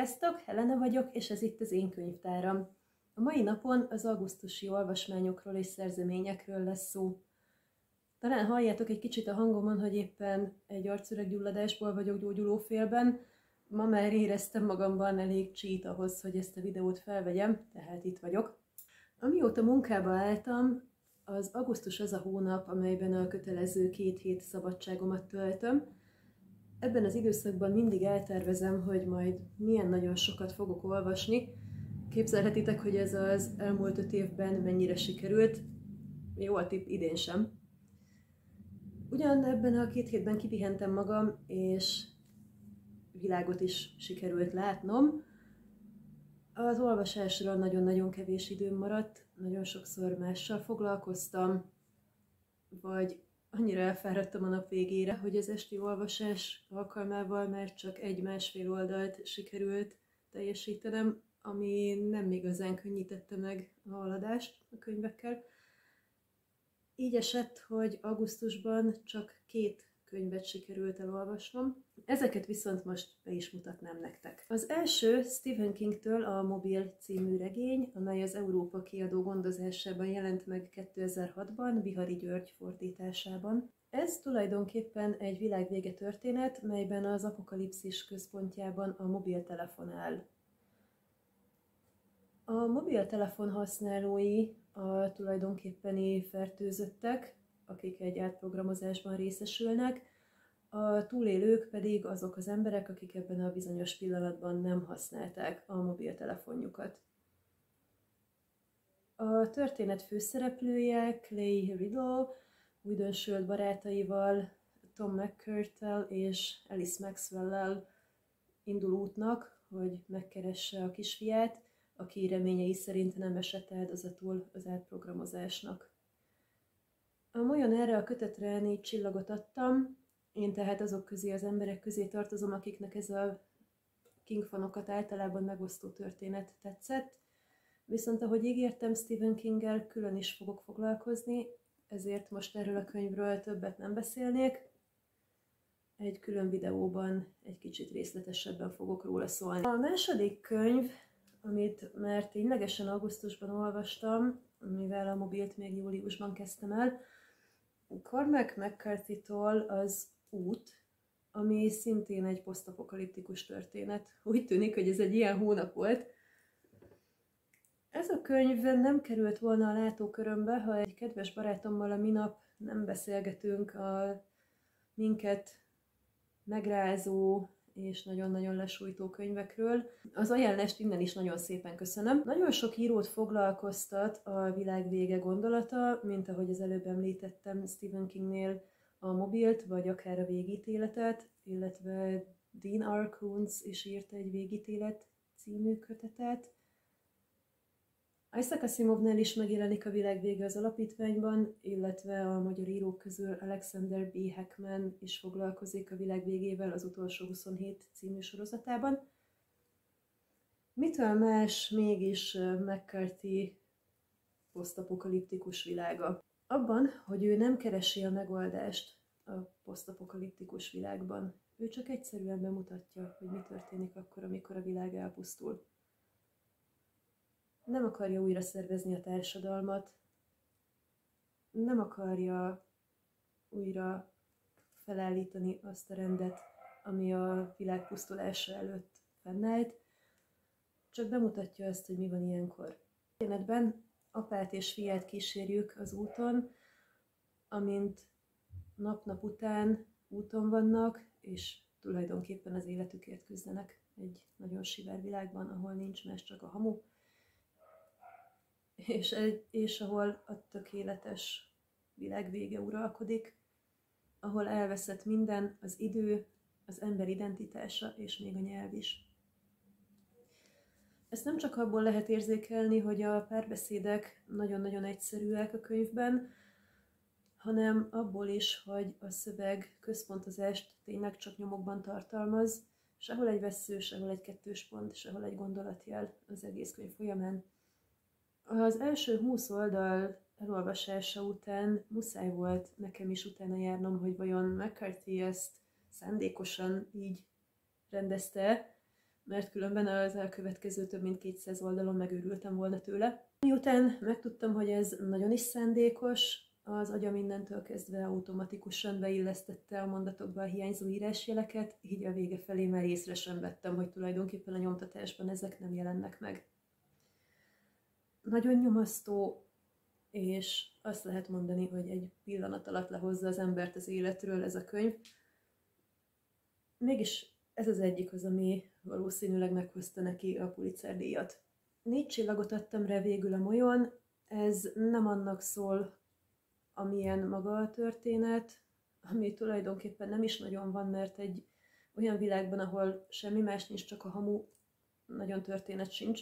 Sziasztok, Helena vagyok, és ez itt az én könyvtáram. A mai napon az augusztusi olvasmányokról és szerzeményekről lesz szó. Talán halljátok egy kicsit a hangomon, hogy éppen egy arcüreggyulladásból vagyok gyógyulófélben. Ma már éreztem magamban elég csít ahhoz, hogy ezt a videót felvegyem, tehát itt vagyok. Amióta munkába álltam, az augusztus az a hónap, amelyben a kötelező 2 hét szabadságomat töltöm. Ebben az időszakban mindig eltervezem, hogy majd milyen nagyon sokat fogok olvasni. Képzelhetitek, hogy ez az elmúlt 5 évben mennyire sikerült. Jó a tipp, idén sem. Ugyan ebben a 2 hétben kipihentem magam, és világot is sikerült látnom. Az olvasásra nagyon-nagyon kevés időm maradt, nagyon sokszor mással foglalkoztam, vagy annyira elfáradtam a nap végére, hogy az esti olvasás alkalmával már csak 1-1,5 oldalt sikerült teljesítenem, ami nem igazán könnyítette meg a haladást a könyvekkel. Így esett, hogy augusztusban csak 2 könyvet sikerült elolvasnom. Ezeket viszont most be is mutatnám nektek. Az első Stephen Kingtől a Mobil című regény, amely az Európa kiadó gondozásában jelent meg 2006-ban, Bihari György fordításában. Ez tulajdonképpen egy világvége történet, melyben az apokalipszis központjában a mobiltelefon áll. A mobiltelefon használói a tulajdonképpeni fertőzöttek, akik egy átprogramozásban részesülnek, a túlélők pedig azok az emberek, akik ebben a bizonyos pillanatban nem használták a mobiltelefonjukat. A történet főszereplője Clay Riddle újdonsült barátaival, Tom McCurtel és Alice Maxwell-lel indul útnak, hogy megkeresse a kisfiát, aki reményei szerint nem esett áldozatul az átprogramozásnak. Amolyan erre a kötetre 4 csillagot adtam, én tehát azok közé, az emberek közé tartozom, akiknek ez a King fanokat általában megosztó történet tetszett. Viszont ahogy ígértem, Stephen Kinggel külön is fogok foglalkozni, ezért most erről a könyvről többet nem beszélnék. Egy külön videóban egy kicsit részletesebben fogok róla szólni. A második könyv, amit már ténylegesen augusztusban olvastam, mivel a mobilt még júliusban kezdtem el, Cormac McCarthy-tól az Út, ami szintén egy posztapokaliptikus történet. Úgy tűnik, hogy ez egy ilyen hónap volt. Ez a könyv nem került volna a látókörömbe, ha egy kedves barátommal a minap nem beszélgetünk a minket megrázó és nagyon-nagyon lesújtó könyvekről. Az ajánlást innen is nagyon szépen köszönöm. Nagyon sok írót foglalkoztat a világ vége gondolata, mint ahogy az előbb említettem Stephen Kingnél a mobilt, vagy akár a végítéletet, illetve Dean R. Koontz is írt egy Végítélet című kötetet. Isaac Asimovnál is megjelenik a világ vége az alapítványban, illetve a magyar írók közül Alexander B. Heckman is foglalkozik a világ végével az utolsó 27 című sorozatában. Mitől más mégis McCarthy posztapokaliptikus világa? Abban, hogy ő nem keresi a megoldást a posztapokaliptikus világban. Ő csak egyszerűen bemutatja, hogy mi történik akkor, amikor a világ elpusztul. Nem akarja újra szervezni a társadalmat, nem akarja újra felállítani azt a rendet, ami a világ pusztulása előtt fennállt, csak bemutatja azt, hogy mi van ilyenkor. A történetben apát és fiát kísérjük az úton, amint nap-nap után úton vannak, és tulajdonképpen az életükért küzdenek egy nagyon sivár világban, ahol nincs más, csak a hamu, és ahol a tökéletes világ vége uralkodik, ahol elveszett minden, az idő, az ember identitása és még a nyelv is. Ezt nem csak abból lehet érzékelni, hogy a párbeszédek nagyon-nagyon egyszerűek a könyvben, hanem abból is, hogy a szöveg központozást tényleg csak nyomokban tartalmaz, sehol egy vessző, sehol egy kettős pont, sehol egy gondolatjel az egész könyv folyamán. Az első 20 oldal elolvasása után muszáj volt nekem is utána járnom, hogy vajon McCarthy ezt szándékosan így rendezte, mert különben az elkövetkező több mint 200 oldalon megőrültem volna tőle. Miután megtudtam, hogy ez nagyon is szándékos, az agyam innentől kezdve automatikusan beillesztette a mondatokba a hiányzó írásjeleket, így a vége felé már észre sem vettem, hogy tulajdonképpen a nyomtatásban ezek nem jelennek meg. Nagyon nyomasztó, és azt lehet mondani, hogy egy pillanat alatt lehozza az embert az életről ez a könyv. Mégis ez az egyik az, ami valószínűleg meghozta neki a Pulitzer-díjat. 4 csillagot adtam rá végül a molyon, ez nem annak szól, amilyen maga a történet, ami tulajdonképpen nem is nagyon van, mert egy olyan világban, ahol semmi más nincs, csak a hamu, nagyon történet sincs.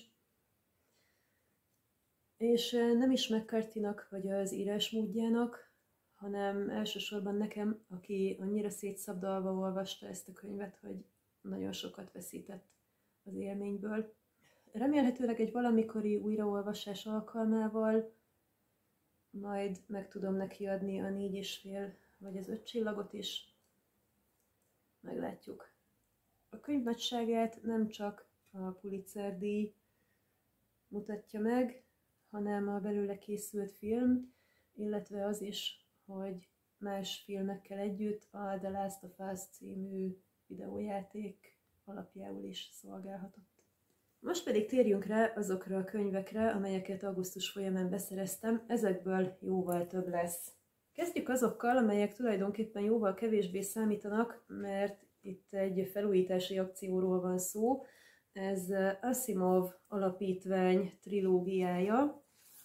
És nem is McCarthy-nak vagy az írásmódjának, hanem elsősorban nekem, aki annyira szétszabdalva olvasta ezt a könyvet, hogy nagyon sokat veszített az élményből. Remélhetőleg egy valamikori újraolvasás alkalmával majd meg tudom neki adni a 4,5 vagy az 5 csillagot is. Meglátjuk. A könyv nagyságát nem csak a Pulitzer-díj mutatja meg, hanem a belőle készült film, illetve az is, hogy más filmekkel együtt a The Last of Us című videójáték alapjául is szolgálhatott. Most pedig térjünk rá azokra a könyvekre, amelyeket augusztus folyamán beszereztem, ezekből jóval több lesz. Kezdjük azokkal, amelyek tulajdonképpen jóval kevésbé számítanak, mert itt egy felújítási akcióról van szó. Ez Asimov alapítvány trilógiája,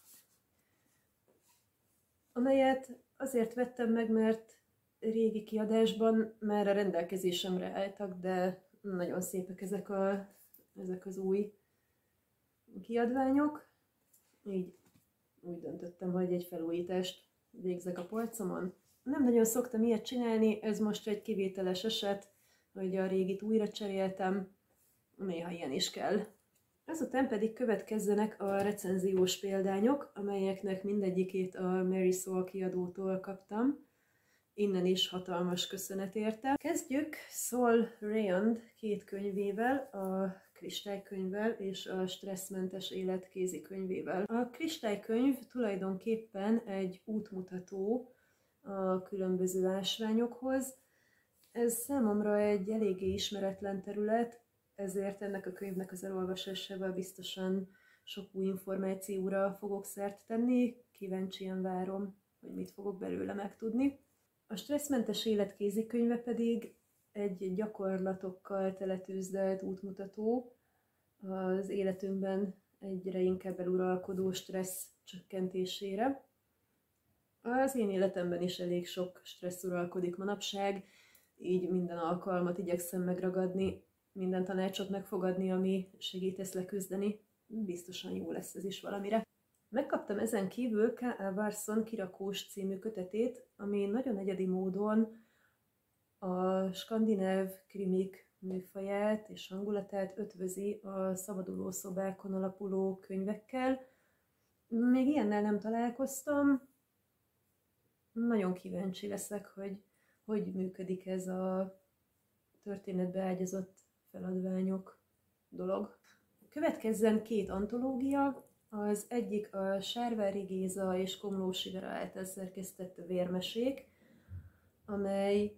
amelyet azért vettem meg, mert régi kiadásban már a rendelkezésemre álltak, de nagyon szépek ezek az új kiadványok. Így úgy döntöttem, hogy egy felújítást végzek a polcomon. Nem nagyon szoktam ilyet csinálni, ez most egy kivételes eset, hogy a régit újra cseréltem, néha ilyen is kell. Azután pedig következzenek a recenziós példányok, amelyeknek mindegyikét a Mary Saul kiadótól kaptam. Innen is hatalmas köszönet érte. Kezdjük Saul Rand 2 könyvével, a Kristálykönyvvel és a Stresszmentes élet kézikönyvével. A Kristálykönyv tulajdonképpen egy útmutató a különböző ásványokhoz. Ez számomra egy eléggé ismeretlen terület, ezért ennek a könyvnek az elolvasásával biztosan sok új információra fogok szert tenni, kíváncsian várom, hogy mit fogok belőle megtudni. A Stresszmentes élet kézikönyve pedig egy gyakorlatokkal teletűzdelt útmutató az életünkben egyre inkább eluralkodó stressz csökkentésére. Az én életemben is elég sok stressz uralkodik manapság, így minden alkalmat igyekszem megragadni, minden tanácsot megfogadni, ami segít ezt leküzdeni. Biztosan jó lesz ez is valamire. Megkaptam ezen kívül K.A. Warson Kirakós című kötetét, ami nagyon egyedi módon a skandináv krimik műfaját és hangulatát ötvözi a szabaduló szobákon alapuló könyvekkel. Még ilyennel nem találkoztam. Nagyon kíváncsi leszek, hogy működik ez a történetbe ágyazott feladványok dolog. Következzen 2 antológia, az egyik a Sárvári Géza és Komlósi Vera által szerkesztett Vérmesék, amely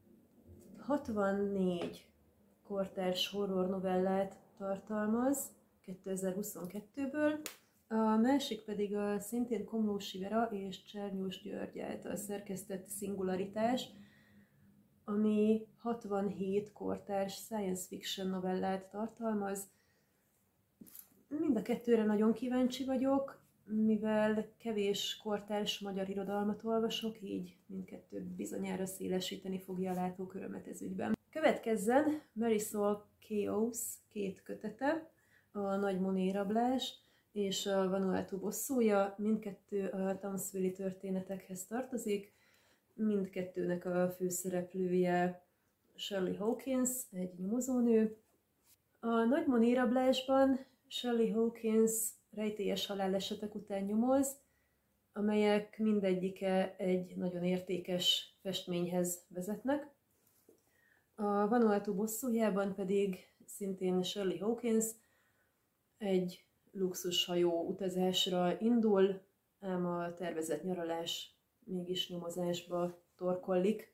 64 kortárs horror novellát tartalmaz 2022-ből, a másik pedig a szintén Komlósi Vera és Csernyós György által szerkesztett Szingularitás, ami 67 kortárs science fiction novellát tartalmaz. Mind a kettőre nagyon kíváncsi vagyok, mivel kevés kortárs magyar irodalmat olvasok, így mindkettő bizonyára szélesíteni fogja a látókörömet ez ügyben. Következzen Mary Saul Chaos 2 kötete, a Nagy Monet rablás és a Vanuatu bosszúja, mindkettő a Townsville-i történetekhez tartozik, mindkettőnek a főszereplője Shirley Hawkins, egy nyomozónő. A Nagy Monet rablásban Shirley Hawkins rejtélyes halálesetek után nyomoz, amelyek mindegyike egy nagyon értékes festményhez vezetnek. A Vanuatu bosszújában pedig szintén Shirley Hawkins, egy luxushajó utazásra indul, ám a tervezett nyaralás mégis nyomozásba torkollik.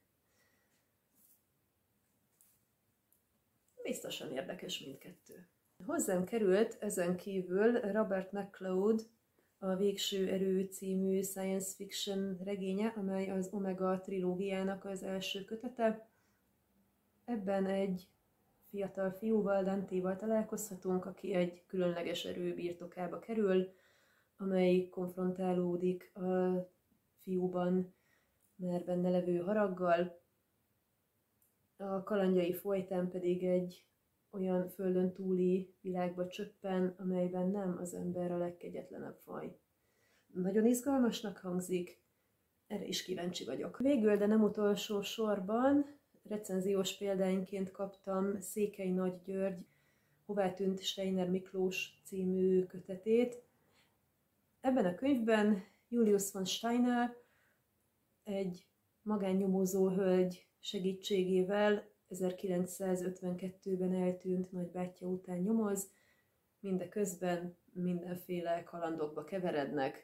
Biztosan érdekes mindkettő. Hozzám került ezen kívül Robert McLeod, a Végső erő című science fiction regénye, amely az Omega trilógiának az első kötete. Ebben egy fiatal fiúval, Dantéval találkozhatunk, aki egy különleges erő birtokába kerül, amely konfrontálódik a fiúban már benne levő haraggal. A kalandjai folytán pedig egy olyan földön túli világba csöppen, amelyben nem az ember a legkegyetlenebb faj. Nagyon izgalmasnak hangzik, erre is kíváncsi vagyok. Végül, de nem utolsó sorban, recenziós példáinként kaptam Székely Nagy György Hová tűnt Steiner Miklós című kötetét. Ebben a könyvben Julius von Steiner egy magánnyomozó hölgy segítségével 1952-ben eltűnt nagybátyja után nyomoz, mindeközben mindenféle kalandokba keverednek.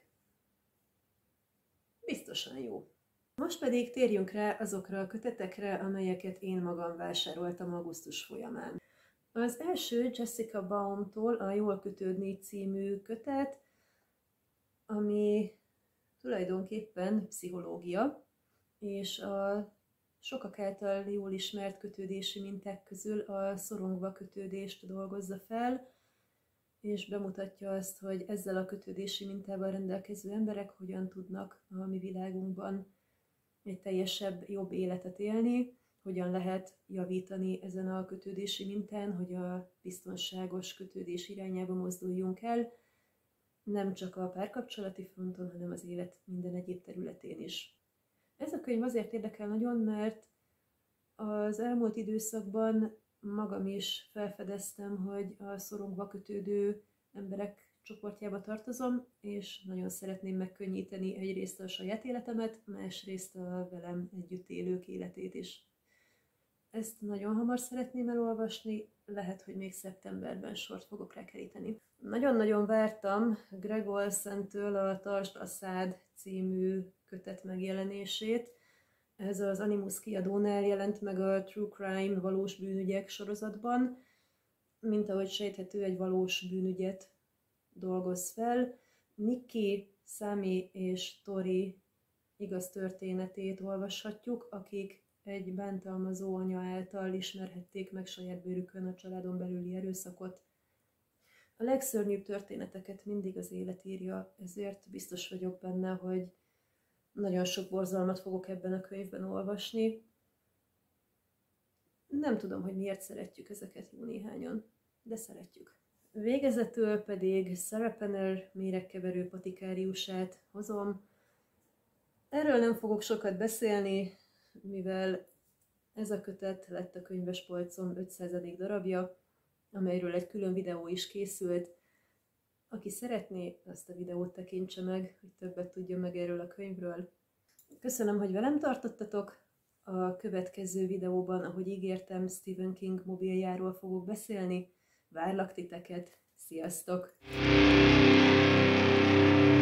Biztosan jó. Most pedig térjünk rá azokra a kötetekre, amelyeket én magam vásároltam augusztus folyamán. Az első Jessica Baumtól a Jól kötődni című kötet, ami tulajdonképpen pszichológia, és a sokak által jól ismert kötődési minták közül a szorongva kötődést dolgozza fel, és bemutatja azt, hogy ezzel a kötődési mintával rendelkező emberek hogyan tudnak a mi világunkban egy teljesebb, jobb életet élni, hogyan lehet javítani ezen a kötődési mintán, hogy a biztonságos kötődés irányába mozduljunk el, nem csak a párkapcsolati fronton, hanem az élet minden egyéb területén is. Ez a könyv azért érdekel nagyon, mert az elmúlt időszakban magam is felfedeztem, hogy a szorongva kötődő emberek csoportjába tartozom, és nagyon szeretném megkönnyíteni egyrészt a saját életemet, másrészt a velem együtt élők életét is. Ezt nagyon hamar szeretném elolvasni, lehet, hogy még szeptemberben sort fogok rá keríteni. Nagyon-nagyon vártam Greg Olsentől a Tartsd a szád című kötet megjelenését. Ez az Animus kiadónál jelent meg a True Crime valós bűnügyek sorozatban. Mint ahogy sejthető, egy valós bűnügyet dolgoz fel. Nikki, Sami és Tori igaz történetét olvashatjuk, akik egy bántalmazó anya által ismerhették meg saját bőrükön a családon belüli erőszakot. A legszörnyűbb történeteket mindig az élet írja, ezért biztos vagyok benne, hogy nagyon sok borzalmat fogok ebben a könyvben olvasni. Nem tudom, hogy miért szeretjük ezeket jó néhányan, de szeretjük. Végezetül pedig Sarah Penner méregkeverő patikáriusát hozom. Erről nem fogok sokat beszélni, mivel ez a kötet lett a könyvespolcom 500. darabja, amelyről egy külön videó is készült. Aki szeretné, azt a videót tekintse meg, hogy többet tudjon meg erről a könyvről. Köszönöm, hogy velem tartottatok. A következő videóban, ahogy ígértem, Stephen King mobiljáról fogok beszélni. Várlak titeket. Sziasztok!